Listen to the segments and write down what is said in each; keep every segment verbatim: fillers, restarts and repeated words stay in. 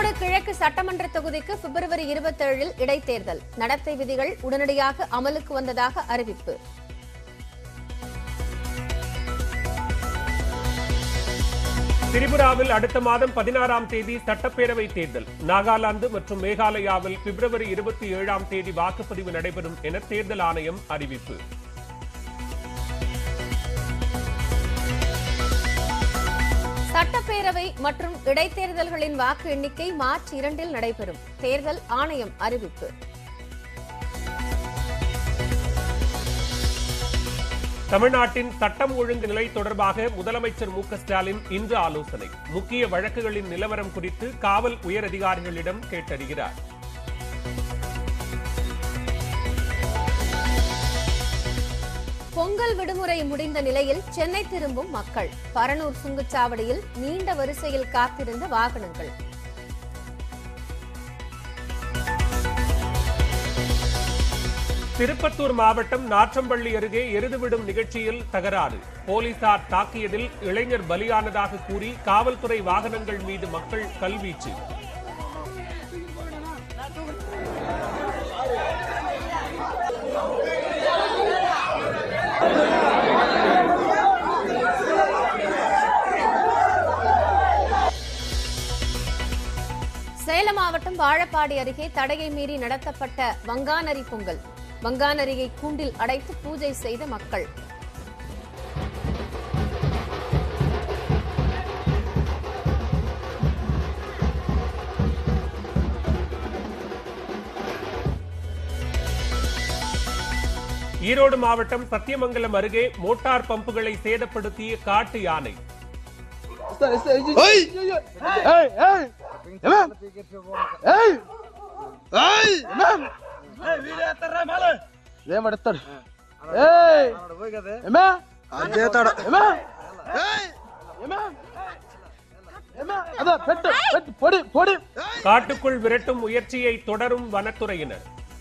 ஈரோடு கிழக்கு சட்டமன்ற தொகுதிக்கு பிப்ரவரி இருபத்தி ஏழில் இடைத்தேர்தல் நடத்தை விதிகள் உடனடியாக அமலுக்கு வந்ததாக அறிவிப்பு. திரிபுராவில் அடுத்த மாதம் பதினாறாம் தேதி சட்டப்பேரவை தேர்தல். நாகாலாந்து மற்றும் மேகாலயாவில் பிப்ரவரி இருபத்தி ஏழாம் தேதி வாக்குப்பதிவு நடைபெறும் என தேர்தல் ஆணையம் அறிவிப்பு. சட்டப்பேரவை மற்றும் இடைத்தேர்தல்களின் வாக்கு எண்ணிக்கை மார்ச் இரண்டில் நடைபெறும். தேர்தல் ஆணையம் அறிவிப்பு. தமிழ்நாட்டின் சட்டம் ஒழுங்கு நிலை தொடர்பாக முதலமைச்சர் மு க ஸ்டாலின் இன்று ஆலோசனை. முக்கிய வழக்குகளின் நிலவரம் குறித்து காவல் உயர் அதிகாரிகளிடம் கேட்டறிகிறார். பொங்கல் விடுமுறை முடிந்த நிலையில் சென்னை திரும்பும் மக்கள். பரனூர் சுங்கச்சாவடியில் நீண்ட வரிசையில் காத்திருந்த வாகனங்கள். திருப்பத்தூர் மாவட்டம் நாற்றம்பள்ளி அருகே எருதுவிடும் நிகழ்ச்சியில் தகராறு. போலீசார் தாக்கியதில் இளைஞர் பலியானதாக கூறி காவல்துறை வாகனங்கள் மீது மக்கள் கல்வீச்சு. சேலம் மாவட்டம் வாழப்பாடி அருகே தடையை மீறி நடத்தப்பட்ட வங்கானரி பொங்கல். வங்கானரியை கூண்டில் அடைத்து பூஜை செய்த மக்கள். ஈரோடு மாவட்டம் சத்தியமங்கலம் அருகே மோட்டார் பம்புகளை சேதப்படுத்திய காட்டு யானை. காட்டுக்குள் விரட்டும் முயற்சியை தொடரும் வனத்துறையினர்.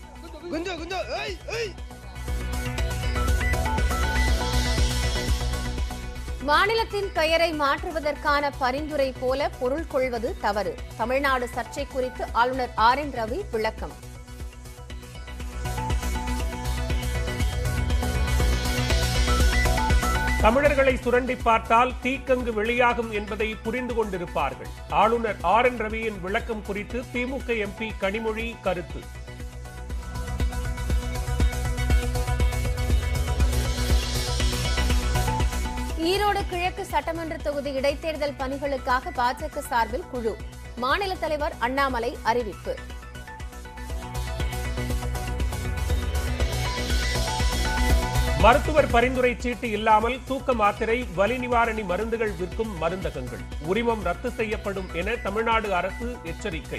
மாநிலத்தின் பெயரை மாற்றுவதற்கான பரிந்துரை போல பொருள் கொள்வது தவறு. தமிழ்நாடு சர்ச்சை குறித்து ஆளுநர் ஆர் என் ரவி விளக்கம். தமிழர்களை சுரண்டி பார்த்தால் தீக்கங்கு வெளியாகும் என்பதை புரிந்து கொண்டிருப்பார்கள். ஆளுநர் ஆர் என் ரவியின் விளக்கம் குறித்து திமுக எம்பி கனிமொழி கருத்து. ஈரோடு கிழக்கு சட்டமன்ற தொகுதி இடைத்தேர்தல் பணிகளுக்காக பாஜக சார்பில் குழு. மாநில தலைவர் அண்ணாமலை அறிவிப்பு. மருத்துவர் பரிந்துரை சீட்டு இல்லாமல் தூக்க மாத்திரை, வலி நிவாரணி மருந்துகள் விற்கும் மருந்தகங்கள் உரிமம் ரத்து செய்யப்படும் என தமிழ்நாடு அரசு எச்சரிக்கை.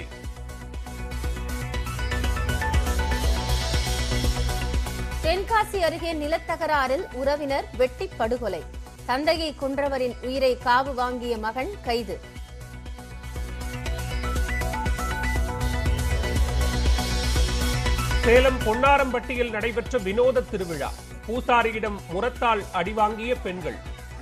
தென்காசி அருகே நிலத்தகராறில் உறவினர் வெட்டி படுகொலை. தந்தையை கொன்றவரின் உயிரை காவு வாங்கிய மகன் கைது. சேலம் பொன்னாரம்பட்டியில் நடைபெற்ற வினோத திருவிழா. பூசாரியிடம் முரத்தால் அடிவாங்கிய பெண்கள்.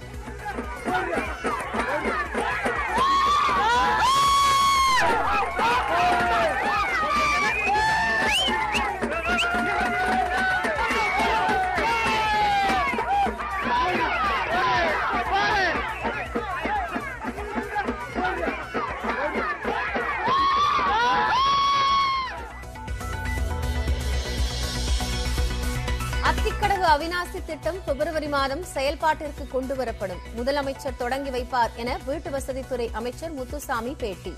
அத்திக்கடவு அவிநாசி திட்டம் பிப்ரவரி மாதம் செயல்பாட்டிற்கு கொண்டுவரப்படும். முதலமைச்சர் தொடங்கி வைப்பார் என வீட்டு வசதித்துறை அமைச்சர் முத்துசாமி பேட்டி.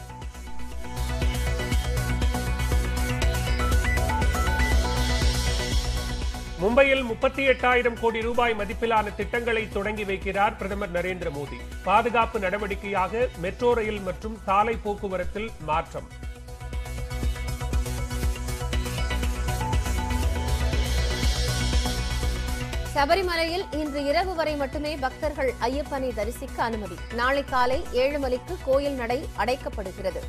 மும்பையில் முப்பத்தி எட்டாயிரம் கோடி ரூபாய் மதிப்பிலான திட்டங்களை தொடங்கி வைக்கிறார் பிரதமர் நரேந்திர மோடி. பாதுகாப்பு நடவடிக்கையாக மெட்ரோ ரயில் மற்றும் சாலை போக்குவரத்தில் மாற்றம். சபரிமலையில் இன்று இரவு வரை மட்டுமே பக்தர்கள் ஐயப்பனை தரிசிக்க அனுமதி. நாளை காலை ஏழு மணிக்கு கோயில் நடை அடைக்கப்படுகிறது.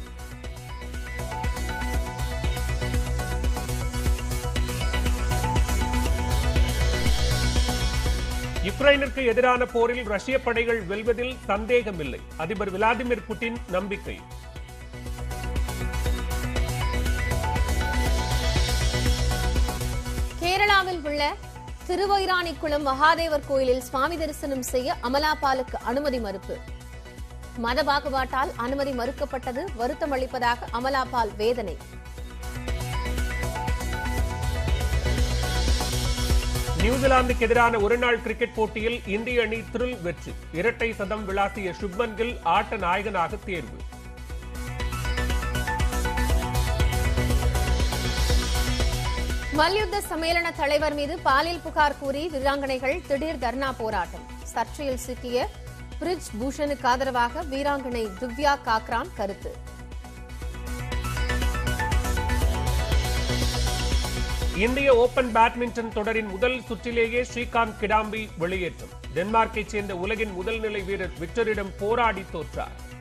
யுக்ரைனுக்கு எதிரான போரில் ரஷ்ய படைகள் வெல்வதில் சந்தேகமில்லை. அதிபர் விளாடிமிர் புட்டின் நம்பிக்கை. கேரளாவில் உள்ள திருவைராணிக்குளம் மகாதேவர் கோயிலில் சுவாமி தரிசனம் செய்ய அமலாபாலுக்கு அனுமதி மறுப்பு. மத பாகுபாட்டால் அனுமதி மறுக்கப்பட்டது வருத்தம் அளிப்பதாக அமலாபால் வேதனை. நியூசிலாந்துக்கு எதிரான ஒருநாள் கிரிக்கெட் போட்டியில் இந்திய அணி த்ரில் வெற்றி. இரட்டை சதம் விளாசிய சுப்மன் கில் ஆட்ட நாயகனாக தேர்வு. மல்யுத்த சம்மேளன தலைவர் மீது பாலியல் புகார் கூறி வீராங்கனைகள் திடீர் தர்ணா போராட்டம். சர்ச்சையில் சிக்கிய பிரிஜ் பூஷனுக்கு ஆதரவாக வீராங்கனை திவ்யா காக்ரான் கருத்து. இந்திய ஓபன் பேட்மிண்டன் தொடரின் முதல் சுற்றிலேயே ஸ்ரீகாந்த் கிடாம்பி வெளியேற்றம். டென்மார்க்கைச் சேர்ந்த உலகின் முதல் நிலை வீரர் விக்டரிடம் போராடி தோற்றார்.